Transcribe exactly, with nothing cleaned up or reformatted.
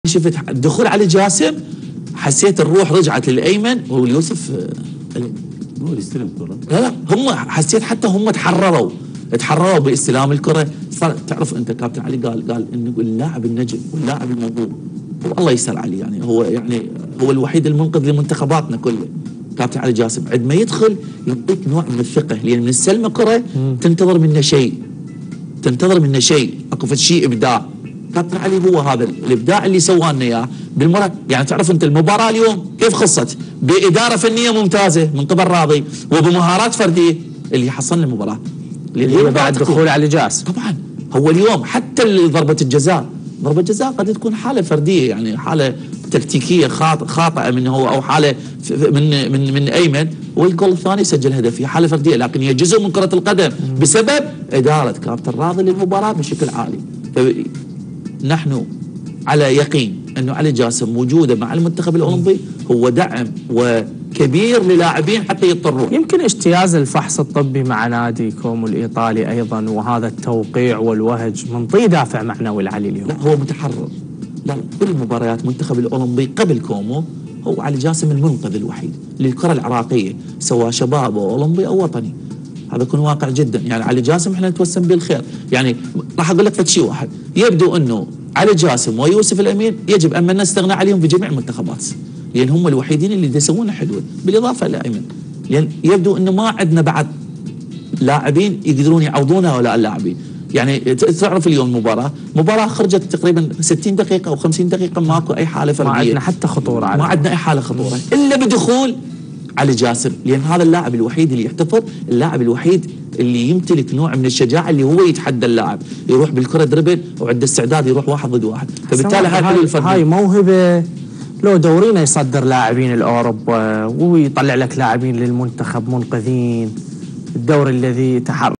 شفت دخول علي جاسم، حسيت الروح رجعت للايمن واليوسف هو يستلم الكرة. لا لا هم حسيت حتى هم تحرروا تحرروا باستلام الكره. صار تعرف انت كابتن علي قال قال انه اللاعب النجم واللاعب الموهوب والله يسهل عليه، يعني هو يعني هو الوحيد المنقذ لمنتخباتنا كله. كابتن علي جاسم عندما يدخل يعطيك نوع من الثقه، لان من السلمه كره تنتظر منه شيء تنتظر منه شيء اكو شيء ابداع. كابتن علي هو هذا الابداع اللي سوى لنا اياه بالمره. يعني تعرف انت المباراه اليوم كيف خصت؟ باداره فنيه ممتازه من قبل راضي وبمهارات فرديه اللي حصلنا المباراه. اللي بعد دخول علي جاسم طبعا هو اليوم حتى اللي ضربه الجزاء ضربه الجزاء قد تكون حاله فرديه، يعني حاله تكتيكيه خاطئه منه هو او حاله من من من ايمن، والجول الثاني سجل هدف في حاله فرديه، لكن هي جزء من كره القدم بسبب اداره كابتن راضي للمباراه بشكل عالي. نحن على يقين انه علي جاسم وجوده مع المنتخب الاولمبي هو دعم وكبير للاعبين حتى يضطروا. يمكن اجتياز الفحص الطبي مع ناديكم الايطالي ايضا وهذا التوقيع والوهج منطي دافع معنوي لعلي اليوم. لا هو متحرر، لا كل مباريات المنتخب الاولمبي قبل كومو هو علي جاسم المنقذ الوحيد للكره العراقيه سواء شباب او اولمبي او وطني. هذا يكون واقع جدا. يعني علي جاسم احنا نتوسم بالخير. يعني راح اقول لك شيء واحد، يبدو انه علي جاسم ويوسف الامين يجب ان نستغنى عليهم في جميع المنتخبات، لان هم الوحيدين اللي يسوون حلوه بالاضافه لايمن، لان يبدو انه ما عندنا بعد لاعبين يقدرون يعوضونها ولا اللاعبين. يعني تعرف اليوم مباراه مباراه خرجت تقريبا ستين دقيقه او خمسين دقيقه ماكو اي حاله فرديه، ما عندنا حتى خطوره، ما عندنا اي حاله خطوره الا بدخول علي جاسم، لان هذا اللاعب الوحيد اللي يحتفظ، اللاعب الوحيد اللي يمتلك نوع من الشجاعه اللي هو يتحدى اللاعب، يروح بالكره دربل وعنده استعداد يروح واحد ضد واحد، فبالتالي هاي الفرق هاي موهبه. لو دورينا يصدر لاعبين الاوروبا ويطلع لك لاعبين للمنتخب منقذين، الدوري الذي تحرك